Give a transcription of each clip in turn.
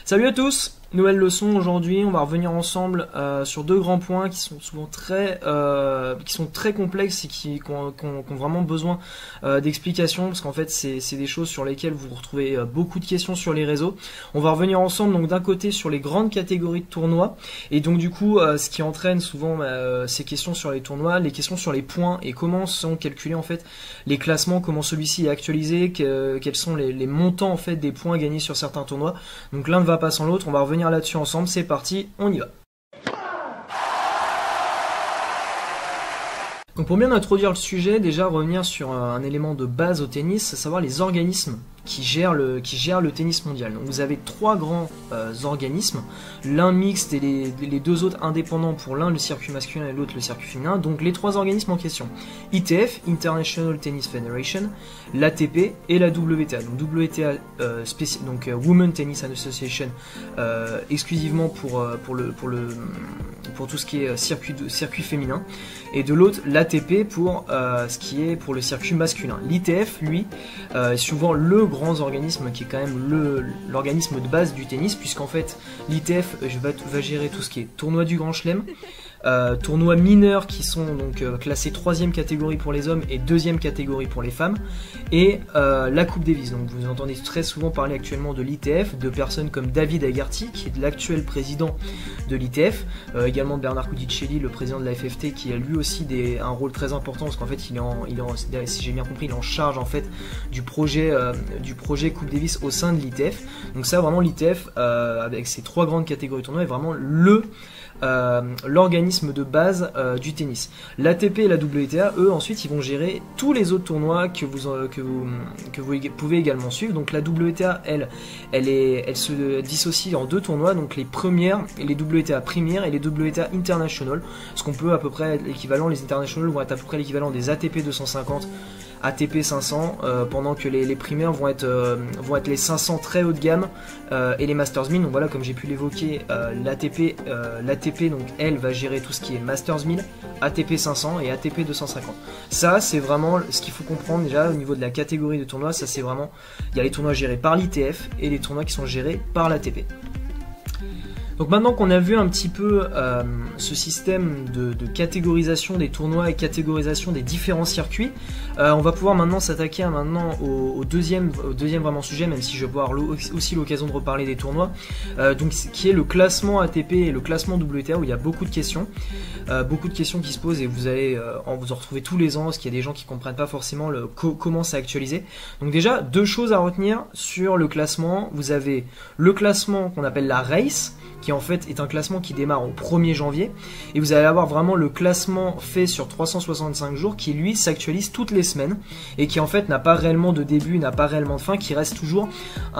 Salut à tous, nouvelle leçon aujourd'hui, on va revenir ensemble sur deux grands points qui sont souvent très complexes et qui ont vraiment besoin d'explications parce qu'en fait c'est des choses sur lesquelles vous retrouvez beaucoup de questions sur les réseaux. On va revenir ensemble donc d'un côté sur les grandes catégories de tournois et donc du coup ce qui entraîne souvent ces questions sur les tournois, les questions sur les points et comment sont calculés en fait les classements, comment celui-ci est actualisé, quels sont les montants en fait des points gagnés sur certains tournois. Donc l'un ne va pas sans l'autre, on va revenir là-dessus ensemble, c'est parti, on y va. Donc pour bien introduire le sujet, déjà revenir sur un élément de base au tennis, à savoir les organismes qui gèrent le tennis mondial. Donc vous avez trois grands organismes, l'un mixte et les deux autres indépendants, pour l'un le circuit masculin et l'autre le circuit féminin. Donc les trois organismes en question: ITF, International Tennis Federation, l'ATP et la WTA. Donc WTA, Women Tennis Association, exclusivement pour tout ce qui est circuit féminin, et de l'autre l'ATP pour ce qui est pour le circuit masculin. L'ITF, lui, est souvent le grand organisme qui est quand même l'organisme de base du tennis, puisqu'en fait l'ITF va gérer tout ce qui est tournoi du Grand Chelem, tournois mineurs qui sont donc classés 3e catégorie pour les hommes et 2e catégorie pour les femmes, et la Coupe Davis. Donc vous entendez très souvent parler actuellement de l'ITF, de personnes comme David Agarty qui est l'actuel président de l'ITF, également Bernard Cudicelli, le président de la FFT, qui a lui aussi un rôle très important parce qu'en fait si j'ai bien compris, il est en charge en fait du projet Coupe Davis au sein de l'ITF. Donc ça vraiment l'ITF avec ses trois grandes catégories de tournois est vraiment l'organisme de base du tennis. L'ATP et la WTA, eux, ensuite, ils vont gérer tous les autres tournois que vous pouvez également suivre. Donc la WTA, elle se dissocie en deux tournois, donc les premières, les WTA premières et les WTA International. Ce qu'on peut à peu près l'équivalent, les International vont être à peu près l'équivalent des ATP 250, ATP 500, pendant que les primaires vont être les 500 très haut de gamme et les Masters 1000. Donc voilà, comme j'ai pu l'évoquer, l'ATP donc elle va gérer tout ce qui est Masters 1000, ATP 500 et ATP 250. Ça c'est vraiment ce qu'il faut comprendre déjà au niveau de la catégorie de tournois. Ça c'est vraiment, il y a les tournois gérés par l'ITF et les tournois qui sont gérés par l'ATP. Donc maintenant qu'on a vu un petit peu ce système de catégorisation des tournois et catégorisation des différents circuits, on va pouvoir maintenant s'attaquer au deuxième vraiment sujet, même si je vais avoir aussi l'occasion de reparler des tournois, donc qui est le classement ATP et le classement WTA, où il y a beaucoup de questions qui se posent, et vous allez vous en retrouver tous les ans parce qu'il y a des gens qui ne comprennent pas forcément comment c'est actualisé. Donc déjà, deux choses à retenir sur le classement. Vous avez le classement qu'on appelle la race, qui en fait est un classement qui démarre au 1er janvier, et vous allez avoir vraiment le classement fait sur 365 jours qui lui s'actualise toutes les semaines et qui en fait n'a pas réellement de début, n'a pas réellement de fin, qui reste toujours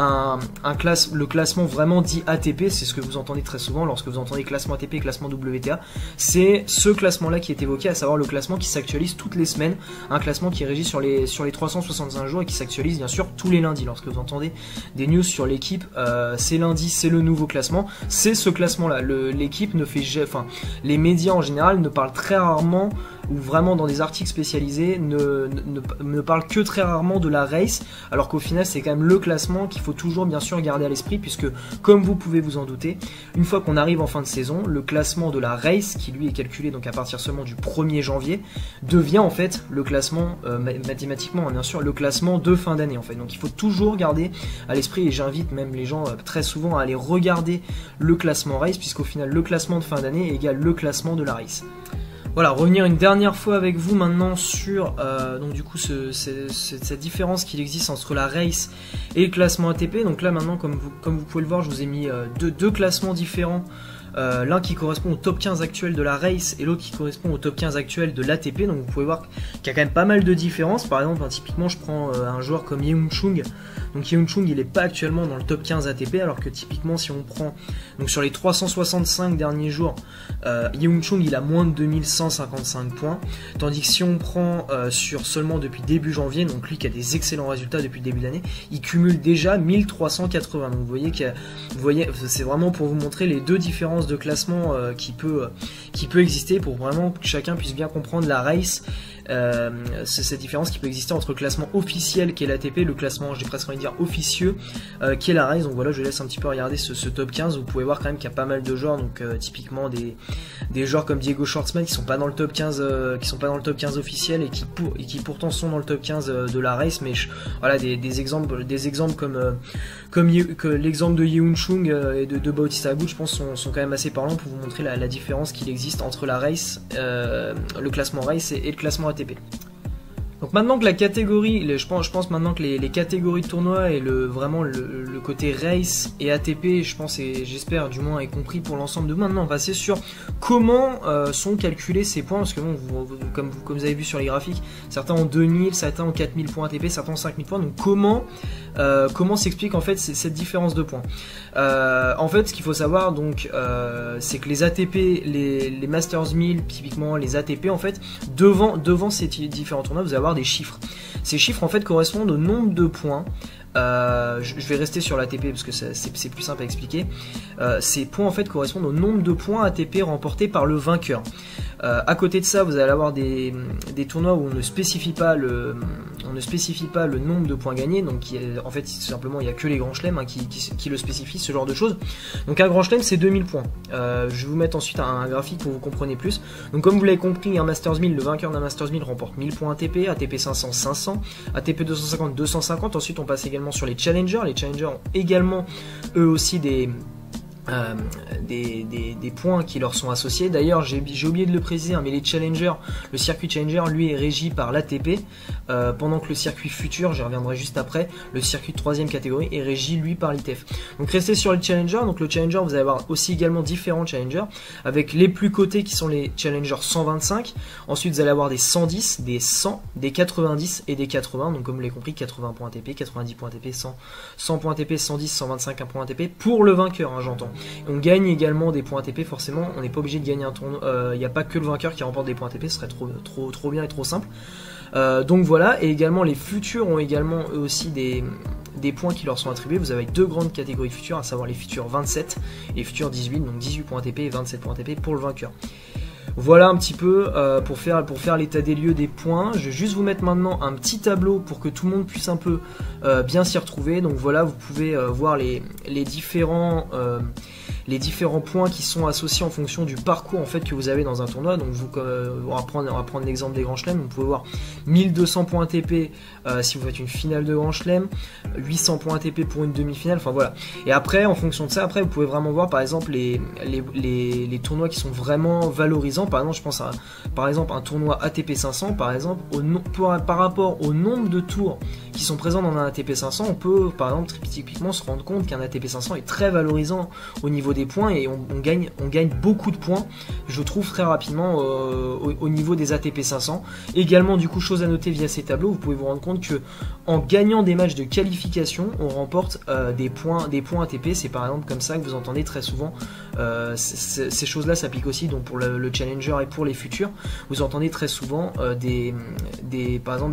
le classement vraiment dit ATP. C'est ce que vous entendez très souvent lorsque vous entendez classement ATP et classement WTA, c'est ce classement là qui est évoqué, à savoir le classement qui s'actualise toutes les semaines, un classement qui est régi sur les 365 jours et qui s'actualise bien sûr tous les lundis. Lorsque vous entendez des news sur l'équipe, c'est lundi, c'est le nouveau classement, c'est ce classement-là. L'équipe ne fait, les médias en général ne parlent très rarement, ou vraiment dans des articles spécialisés ne parlent que très rarement de la race, alors qu'au final c'est quand même le classement qu'il faut toujours bien sûr garder à l'esprit, puisque comme vous pouvez vous en douter, une fois qu'on arrive en fin de saison, le classement de la race, qui lui est calculé donc à partir seulement du 1er janvier, devient en fait le classement mathématiquement bien sûr le classement de fin d'année en fait. Donc il faut toujours garder à l'esprit, et j'invite même les gens très souvent à aller regarder le classement race, puisqu'au final le classement de fin d'année égale le classement de la race. Voilà, revenir une dernière fois avec vous maintenant sur donc du coup cette différence qu'il existe entre la race et le classement ATP. Donc là maintenant, comme vous pouvez le voir, je vous ai mis deux classements différents. L'un qui correspond au top 15 actuel de la race et l'autre qui correspond au top 15 actuel de l'ATP. Donc vous pouvez voir qu'il y a quand même pas mal de différences. Par exemple, typiquement je prends un joueur comme Yeung Chung. Donc Yeung Chung, il n'est pas actuellement dans le top 15 ATP, alors que typiquement si on prend donc sur les 365 derniers jours, Yeung Chung il a moins de 2155 points, tandis que si on prend sur seulement depuis début janvier, donc lui qui a des excellents résultats depuis le début de l'année, il cumule déjà 1380. Donc vous voyez, c'est vraiment pour vous montrer les deux différences de classement qui peut exister, pour vraiment que chacun puisse bien comprendre la race c'est cette différence qui peut exister entre le classement officiel qui est l'ATP, le classement, j'ai presque envie de dire officieux, qui est la race. Donc voilà, je laisse un petit peu regarder ce top 15. Vous pouvez voir quand même qu'il y a pas mal de joueurs, donc typiquement des joueurs comme Diego Schwartzman qui sont pas dans le top 15, qui sont pas dans le top 15 officiel et qui pourtant sont dans le top 15 de la race. Mais voilà, des exemples comme l'exemple de Yeon Chung et de Bautista Agut, je pense sont quand même assez parlants pour vous montrer la différence qu'il existe entre la race, le classement race et le classement ATP. Donc maintenant que la catégorie, je pense maintenant que les catégories de tournoi et vraiment le côté race et ATP, je pense et j'espère du moins est compris pour l'ensemble de vous. Maintenant on va passer sur comment sont calculés ces points, parce que bon, comme vous avez vu sur les graphiques, certains ont 2000, certains ont 4000 points ATP, certains ont 5000 points. Donc comment s'explique en fait cette différence de points? En fait, ce qu'il faut savoir donc, c'est que les ATP, les Masters 1000, typiquement les ATP, en fait, devant ces différents tournois, vous allez avoir des chiffres. Ces chiffres en fait correspondent au nombre de points. Je vais rester sur l'ATP parce que c'est plus simple à expliquer. Ces points en fait correspondent au nombre de points ATP remportés par le vainqueur. À côté de ça, vous allez avoir des tournois où on ne spécie pas le nombre de points gagnés. Donc en fait simplement il n'y a que les grands chelems qui le spécifient, ce genre de choses. Donc un grand chelem c'est 2000 points. Je vais vous mettre ensuite un graphique pour que vous compreniez plus. Donc comme vous l'avez compris, un Masters 1000, le vainqueur d'un Masters 1000 remporte 1000 points ATP, ATP 500 500, ATP 250 250. Ensuite on passe également sur les challengers. Les challengers ont également eux aussi des points qui leur sont associés. D'ailleurs j'ai oublié de le préciser, hein, mais les challengers, le circuit challenger lui est régi par l'ATP, pendant que le circuit futur, j'y reviendrai juste après, le circuit de 3ème catégorie est régi lui par l'ITF. Donc restez sur les challengers. Donc le challenger, vous allez avoir aussi également différents challengers, avec les plus cotés qui sont les challengers 125. Ensuite vous allez avoir des 110, des 100, des 90 et des 80. Donc comme vous l'avez compris, 80 points ATP, 90 points ATP, 100 points ATP, 110, 125, 1 point ATP pour le vainqueur, hein, j'entends. On gagne également des points ATP, forcément, on n'est pas obligé de gagner un tournoi, il n'y a pas que le vainqueur qui remporte des points ATP, ce serait trop bien et trop simple. Donc voilà, et également les futurs ont également eux aussi des points qui leur sont attribués. Vous avez deux grandes catégories de futurs, à savoir les futurs 27 et les futurs 18, donc 18 points ATP et 27 points ATP pour le vainqueur. Voilà un petit peu pour faire l'état des lieux des points. Je vais juste vous mettre maintenant un petit tableau pour que tout le monde puisse un peu bien s'y retrouver. Donc voilà, vous pouvez voir les différents points qui sont associés en fonction du parcours en fait que vous avez dans un tournoi. Donc on va prendre l'exemple des grands chelems. Vous pouvez voir 1200 points ATP si vous faites une finale de grand chelem, 800 points ATP pour une demi-finale, enfin voilà. Et après, en fonction de ça, après vous pouvez vraiment voir par exemple les tournois qui sont vraiment valorisants. Par exemple, je pense à un tournoi ATP 500 par exemple, par rapport au nombre de tours qui sont présents dans un ATP 500, on peut par exemple typiquement se rendre compte qu'un ATP 500 est très valorisant au niveau des points et on gagne beaucoup de points, je trouve, très rapidement au niveau des ATP 500. Également, du coup, chose à noter via ces tableaux, vous pouvez vous rendre compte que en gagnant des matchs de qualification, on remporte des points ATP. C'est par exemple comme ça que vous entendez très souvent. Ces choses-là s'appliquent aussi donc pour le challenger et pour les futurs. Vous entendez très souvent par exemple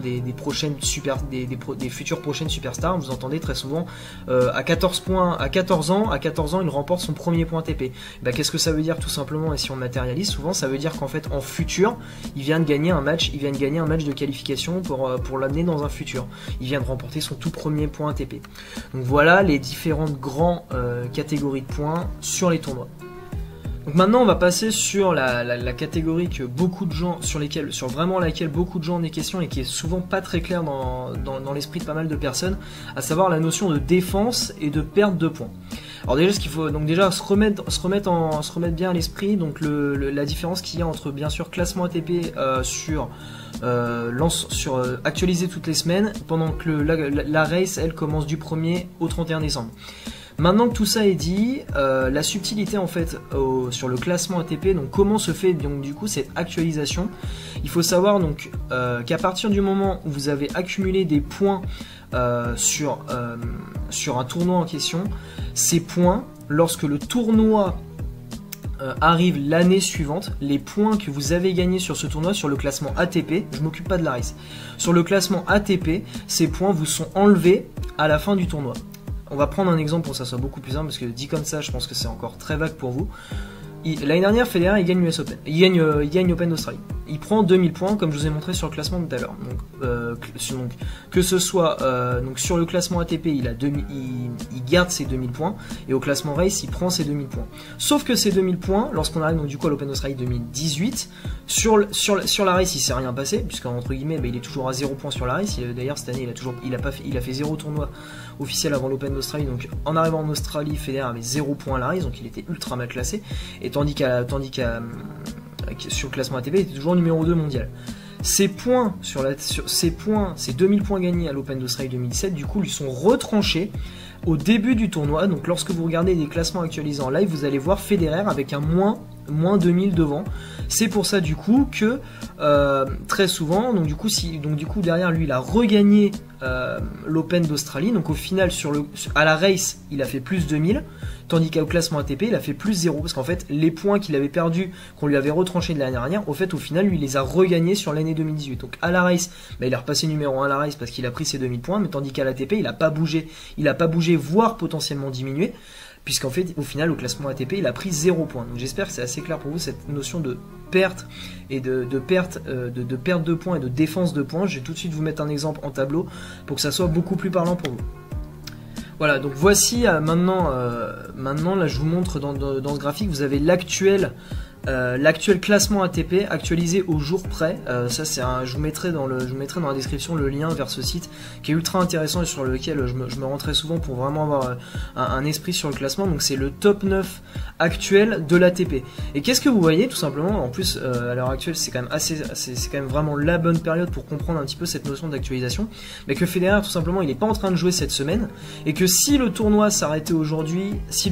des futures prochaines superstars. Vous entendez très souvent à 14 ans, il remporte son premier point ATP. Bah, qu'est-ce que ça veut dire tout simplement, et si on matérialise souvent, ça veut dire qu'en fait en futur, il vient de gagner un match de qualification pour l'amener dans un futur. Il vient de remporter son tout premier point ATP. Donc voilà les différentes grandes catégories de points sur les tournois. Donc maintenant on va passer sur la catégorie que beaucoup de gens, sur vraiment laquelle beaucoup de gens ont des questions et qui est souvent pas très claire dans l'esprit de pas mal de personnes, à savoir la notion de défense et de perte de points. Alors déjà, ce qu'il faut donc déjà se remettre bien à l'esprit, donc la différence qu'il y a entre bien sûr classement ATP actualisé toutes les semaines, pendant que la race elle commence du 1er au 31 décembre. Maintenant que tout ça est dit, la subtilité en fait sur le classement ATP, donc comment se fait donc du coup cette actualisation. Il faut savoir donc qu'à partir du moment où vous avez accumulé des points sur un tournoi en question, ces points, lorsque le tournoi arrive l'année suivante, les points que vous avez gagnés sur ce tournoi, sur le classement ATP, je m'occupe pas de la race, sur le classement ATP, ces points vous sont enlevés à la fin du tournoi. On va prendre un exemple pour que ça soit beaucoup plus simple, parce que dit comme ça, je pense que c'est encore très vague pour vous. L'année dernière, Federer il gagne l'US Open, il gagne Open d'Australie. Il prend 2000 points comme je vous ai montré sur le classement tout à l'heure. Donc que ce soit donc sur le classement ATP, il garde ses 2000 points et au classement race, il prend ses 2000 points. Sauf que ces 2000 points, lorsqu'on arrive donc du coup à l'Open d'Australie 2018, sur la race, il s'est rien passé puisqu'entre guillemets, il est toujours à 0 points sur la race. D'ailleurs cette année, il a fait 0 tournoi officiel avant l'Open d'Australie. Donc en arrivant en Australie, Federer avait 0 points à la race, donc il était ultra mal classé. Et tandis qu'à sur le classement ATP, il était toujours numéro 2 mondial. Ces 2000 points gagnés à l'Open d'Australie 2017, du coup, lui sont retranchés au début du tournoi. Donc lorsque vous regardez des classements actualisés en live, vous allez voir Federer avec un moins 2000 devant. C'est pour ça du coup que très souvent, donc du coup derrière lui, il a regagné l'Open d'Australie. Donc au final, à la race, il a fait plus 2000, tandis qu'au classement ATP, il a fait plus 0, parce qu'en fait, les points qu'il avait perdus, qu'on lui avait retranchés de l'année dernière, au final, lui, il les a regagnés sur l'année 2018. Donc à la race, il est repassé numéro 1 à la race parce qu'il a pris ses 2000 points, mais tandis qu'à l'ATP, il a pas bougé, voire potentiellement diminué, puisqu'en fait, au final, au classement ATP, il a pris 0 points. Donc j'espère que c'est assez clair pour vous, cette notion de perte et de perte de points et de défense de points. Je vais tout de suite vous mettre un exemple en tableau pour que ça soit beaucoup plus parlant pour vous. Voilà, donc voici maintenant là je vous montre dans ce graphique, vous avez l'actuel classement ATP actualisé au jour près. Ça c'est je vous mettrai dans la description le lien vers ce site qui est ultra intéressant et sur lequel je me rends très souvent pour vraiment avoir un esprit sur le classement. Donc c'est le top 9 actuel de l'ATP. Et qu'est-ce que vous voyez tout simplement, en plus à l'heure actuelle c'est quand même vraiment la bonne période pour comprendre un petit peu cette notion d'actualisation, mais que Federer tout simplement il n'est pas en train de jouer cette semaine, et que si le tournoi s'arrêtait aujourd'hui,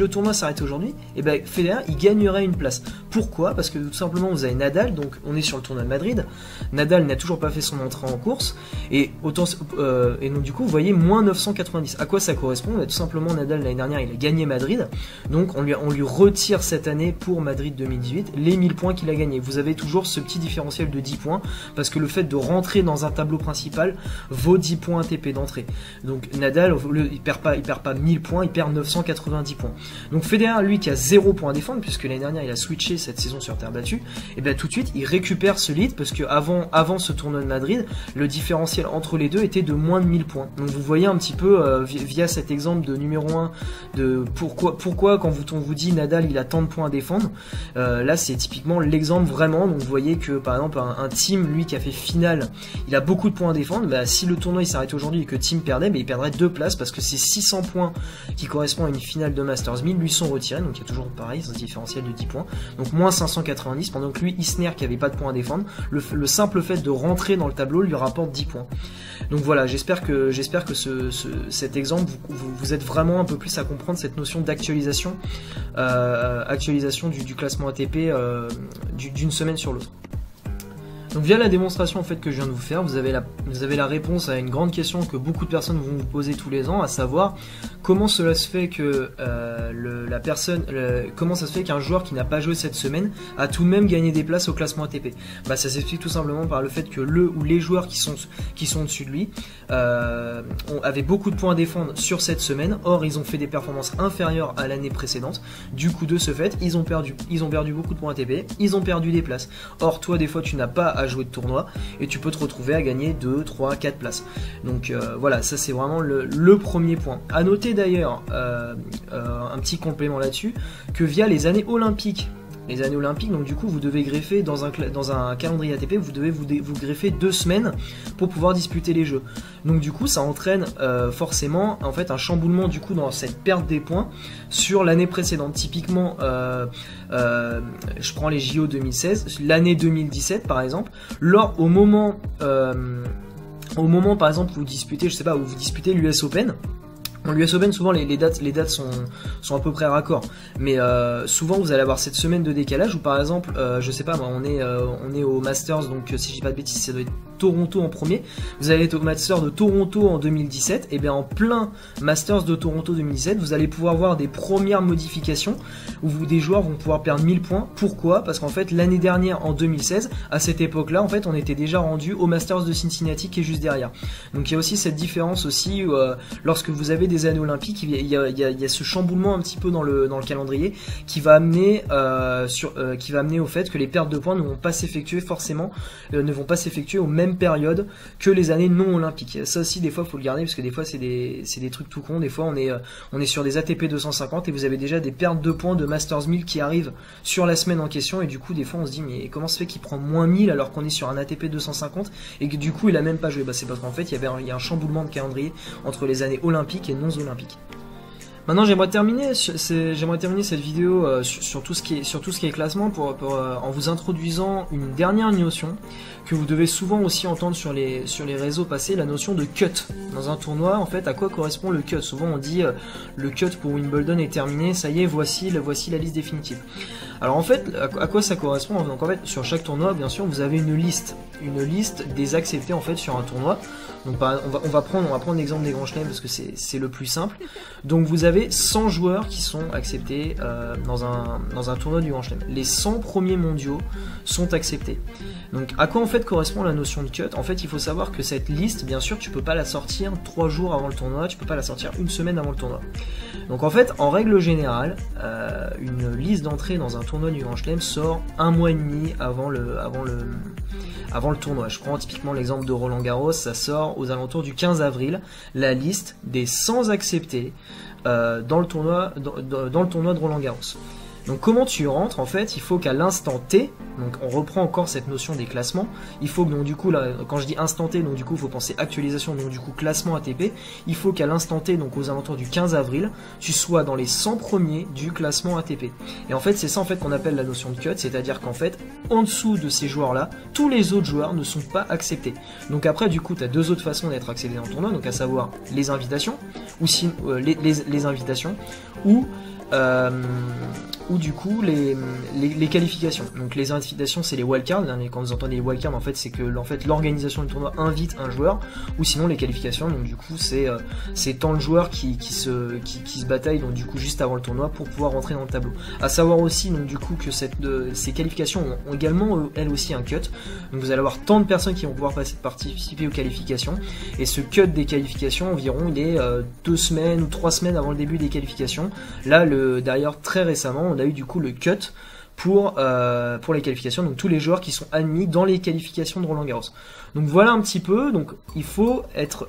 et ben Federer il gagnerait une place. Pourquoi ? Parce que tout simplement vous avez Nadal, donc on est sur le tournoi de Madrid, Nadal n'a toujours pas fait son entrée en course, et donc du coup vous voyez moins 990. À quoi ça correspond? Tout simplement Nadal l'année dernière il a gagné Madrid, donc on lui retire cette année pour Madrid 2018 les 1000 points qu'il a gagnés. Vous avez toujours ce petit différentiel de 10 points, parce que le fait de rentrer dans un tableau principal vaut 10 points ATP d'entrée. Donc Nadal il perd pas 1000 points, il perd 990 points. Donc Federer lui qui a 0 points à défendre, puisque l'année dernière il a switché cette saison sur terre battue, et bien tout de suite il récupère ce lead, parce que avant ce tournoi de Madrid, le différentiel entre les deux était de moins de 1000 points. Donc vous voyez un petit peu via cet exemple de numéro 1 de pourquoi quand on vous dit Nadal il a tant de points à défendre, là c'est typiquement l'exemple vraiment. Donc vous voyez que par exemple un Thiem lui qui a fait finale, il a beaucoup de points à défendre. Si le tournoi il s'arrête aujourd'hui et que Thiem perdait, il perdrait 2 places, parce que ces 600 points qui correspondent à une finale de Masters 1000 lui sont retirés. Donc il y a toujours pareil, ce différentiel de 10 points, donc moins 590, pendant que lui, Isner, qui avait pas de points à défendre, le simple fait de rentrer dans le tableau lui rapporte 10 points. Donc voilà, j'espère que cet exemple vous aide vraiment un peu plus à comprendre cette notion d'actualisation du classement ATP d'une semaine sur l'autre. Donc via la démonstration en fait que je viens de vous faire, vous avez la réponse à une grande question que beaucoup de personnes vont vous poser tous les ans, à savoir comment cela se fait que comment ça se fait qu'un joueur qui n'a pas joué cette semaine a tout de même gagné des places au classement ATP. Ça s'explique tout simplement par le fait que les joueurs qui sont au-dessus de lui avaient beaucoup de points à défendre sur cette semaine. Or ils ont fait des performances inférieures à l'année précédente. Du coup de ce fait, ils ont perdu beaucoup de points ATP, ils ont perdu des places. Or toi des fois tu n'as pas à jouer de tournoi et tu peux te retrouver à gagner 2, 3, 4 places. Donc voilà, ça c'est vraiment le premier point. À noter d'ailleurs, un petit complément là-dessus, que via les années olympiques, donc du coup vous devez greffer dans un calendrier ATP, vous devez vous greffer 2 semaines pour pouvoir disputer les jeux. Donc du coup ça entraîne forcément en fait un chamboulement du coup dans cette perte des points sur l'année précédente. Typiquement je prends les JO 2016, l'année 2017 par exemple, au moment par exemple où vous disputez, je sais pas, où vous disputez l'US Open. L'US Open, souvent les dates sont à peu près raccord, mais souvent vous allez avoir cette semaine de décalage où par exemple, je sais pas moi, on est au Masters, donc si je dis pas de bêtises, ça doit être Toronto en premier, vous allez être au Masters de Toronto en 2017, et bien en plein Masters de Toronto 2017, vous allez pouvoir voir des premières modifications où des joueurs vont pouvoir perdre 1000 points. Pourquoi? Parce qu'en fait l'année dernière en 2016, à cette époque-là, en fait on était déjà rendu au Masters de Cincinnati qui est juste derrière. Donc il y a aussi cette différence aussi où, lorsque vous avez des années olympiques, il y a ce chamboulement un petit peu dans le calendrier qui va amener au fait que les pertes de points ne vont pas s'effectuer forcément, ne vont pas s'effectuer aux mêmes périodes que les années non olympiques. Ça aussi des fois faut le garder parce que des fois c'est des trucs tout cons. Des fois on est sur des ATP 250 et vous avez déjà des pertes de points de Masters 1000 qui arrivent sur la semaine en question, et du coup des fois on se dit mais comment se fait qu'il prend moins 1000 alors qu'on est sur un ATP 250 et que du coup il a même pas joué? Bah c'est parce qu'en fait il y a un chamboulement de calendrier entre les années olympiques et non olympiques. Maintenant j'aimerais terminer cette vidéo sur tout ce qui est classement en vous introduisant une dernière notion que vous devez souvent aussi entendre sur les réseaux passés, la notion de cut. Dans un tournoi, en fait, à quoi correspond le cut? Souvent on dit le cut pour Wimbledon est terminé, ça y est, voici la liste définitive. Alors en fait, à quoi ça correspond? Donc en fait, sur chaque tournoi, bien sûr, vous avez une liste des acceptés en fait sur un tournoi. Donc on va prendre l'exemple des grands chelems parce que c'est le plus simple. Donc vous avez 100 joueurs qui sont acceptés dans un tournoi du grand chelem. Les 100 premiers mondiaux sont acceptés. Donc à quoi en fait correspond la notion de cut? En fait, il faut savoir que cette liste, bien sûr, tu peux pas la sortir 3 jours avant le tournoi, tu peux pas la sortir une semaine avant le tournoi. Donc en fait, en règle générale, une liste d'entrée dans un tournoi du grand chelem sort un mois et demi avant le tournoi. Je prends typiquement l'exemple de Roland Garros, ça sort aux alentours du 15 avril, la liste des 100 acceptés dans le tournoi de Roland Garros. Donc comment tu rentres? En fait, il faut qu'à l'instant T, donc on reprend encore cette notion des classements, il faut que donc du coup là, quand je dis instant T, donc du coup il faut penser actualisation, donc du coup classement ATP, il faut qu'à l'instant T, donc aux alentours du 15 avril, tu sois dans les 100 premiers du classement ATP. Et en fait c'est ça en fait qu'on appelle la notion de cut, c'est-à-dire qu'en fait en dessous de ces joueurs là, tous les autres joueurs ne sont pas acceptés. Donc après du coup tu as deux autres façons d'être accepté dans le tournoi, donc à savoir les invitations, ou si, les invitations, ou du coup les qualifications. Donc les invitations c'est les wildcards, hein, quand vous entendez les wildcards en fait c'est que l'organisation du tournoi invite un joueur, ou sinon les qualifications, donc du coup c'est tant de joueurs qui se bataillent donc du coup juste avant le tournoi pour pouvoir rentrer dans le tableau. À savoir aussi donc du coup que ces qualifications ont également elles aussi un cut, donc vous allez avoir tant de personnes qui vont pouvoir participer aux qualifications, et ce cut des qualifications environ il est 2 semaines ou 3 semaines avant le début des qualifications. Là d'ailleurs très récemment on a eu du coup le cut pour les qualifications, donc tous les joueurs qui sont admis dans les qualifications de Roland Garros. Donc voilà un petit peu, donc il faut être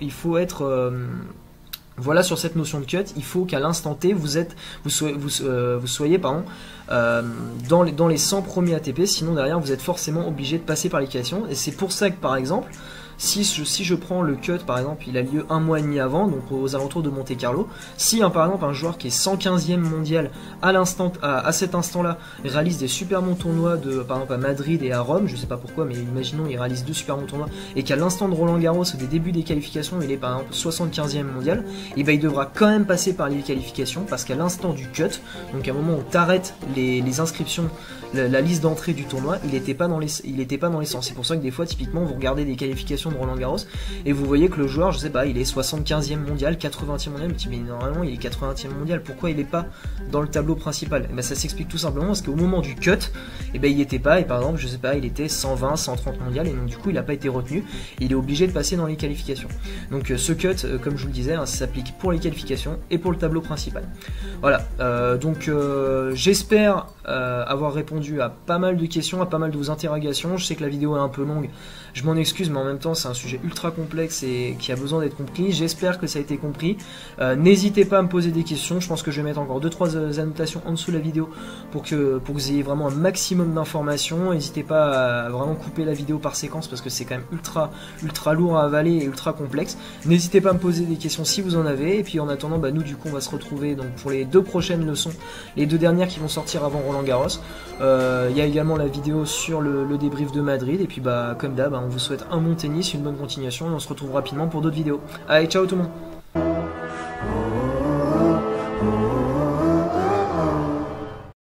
voilà sur cette notion de cut, il faut qu'à l'instant T vous soyez dans les 100 premiers ATP, sinon derrière vous êtes forcément obligé de passer par les qualifications, et c'est pour ça que par exemple si je prends le cut par exemple, il a lieu un mois et demi avant, donc aux alentours de Monte Carlo. Si par exemple un joueur qui est 115e mondial à cet instant-là réalise des super bons tournois par exemple à Madrid et à Rome, je sais pas pourquoi, mais imaginons il réalise 2 super bons tournois et qu'à l'instant de Roland Garros, au début des qualifications, il est par exemple 75e mondial, et ben il devra quand même passer par les qualifications parce qu'à l'instant du cut, donc à un moment où tu arrêtes les inscriptions, la liste d'entrée du tournoi, il n'était pas dans les 100. C'est pour ça que des fois typiquement vous regardez des qualifications de Roland Garros et vous voyez que le joueur, je sais pas, il est 75e mondial, 80e mondial, mais normalement il est 80e mondial, pourquoi il est pas dans le tableau principal? Et ben ça s'explique tout simplement parce qu'au moment du cut, et ben il était pas, et par exemple je sais pas, il était 120, 130 mondial, et donc du coup il n'a pas été retenu, il est obligé de passer dans les qualifications. Donc ce cut, comme je vous le disais, ça s'applique pour les qualifications et pour le tableau principal. Voilà, donc j'espère avoir répondu à pas mal de questions, à pas mal de vos interrogations. Je sais que la vidéo est un peu longue, je m'en excuse, mais en même temps c'est un sujet ultra complexe et qui a besoin d'être compris. J'espère que ça a été compris. N'hésitez pas à me poser des questions, je pense que je vais mettre encore 2-3 annotations en dessous de la vidéo pour que vous ayez vraiment un maximum d'informations. N'hésitez pas à vraiment couper la vidéo par séquence parce que c'est quand même ultra lourd à avaler et ultra complexe. N'hésitez pas à me poser des questions si vous en avez, et puis en attendant, nous du coup on va se retrouver donc pour les 2 prochaines leçons, les 2 dernières qui vont sortir avant Roland Garros. Il y a également la vidéo sur le débrief de Madrid, et puis comme d'hab, on vous souhaite un bon tennis, une bonne continuation, et on se retrouve rapidement pour d'autres vidéos. Allez, ciao tout le monde!